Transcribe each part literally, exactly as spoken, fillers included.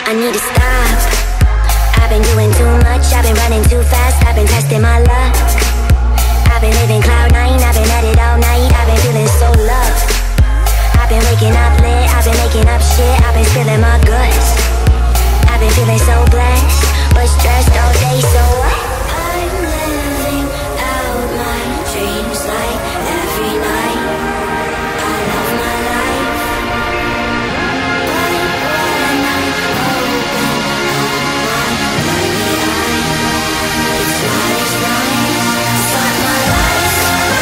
I need to stop. I've been doing too much, I've been running too fast, I've been testing my luck. I've been living cloud nine, I've been at it all night, I've been feeling so loved. I've been waking up lit, I've been making up shit, I've been spilling my guts. I've been feeling so blessed, but stressed all day, so what? I'm living out my dreams like every night. I love my life. But when I open up my blinded eye, it's not as nice. Fuck my life.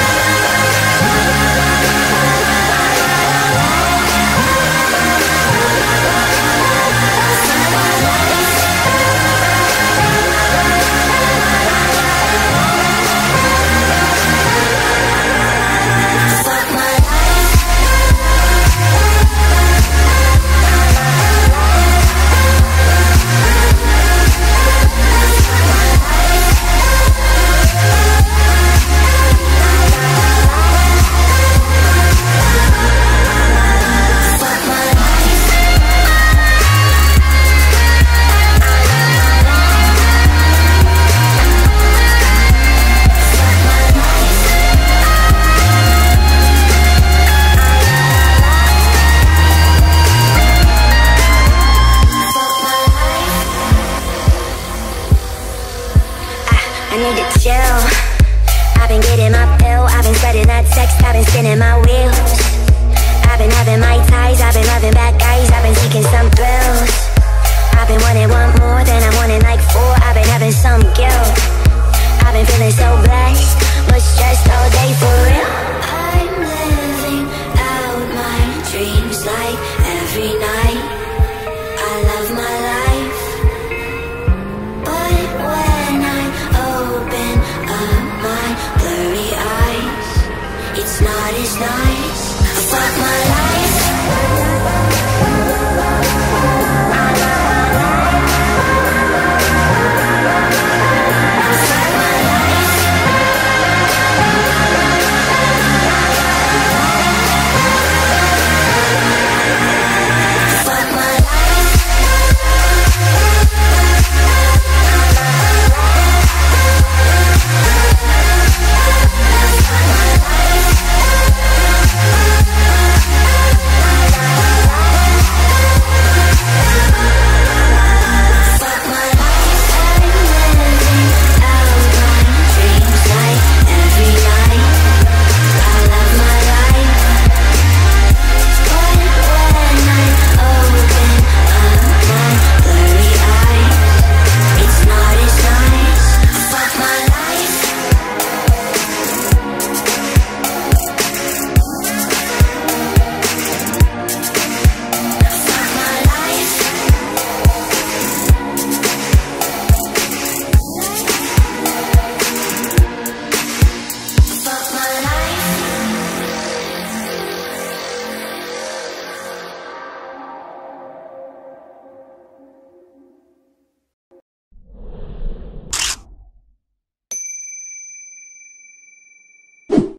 I need to chill. I've been getting my pill, I've been spreading that text, I've been spinning my wheels. I've been having my ties, I've been loving bad guys, I've been seeking some thrills. I've been wanting one more, then I wanted like four, I've been having some guilt. I've been feeling so blessed, but stressed all day for real. I'm living out my dreams like every night.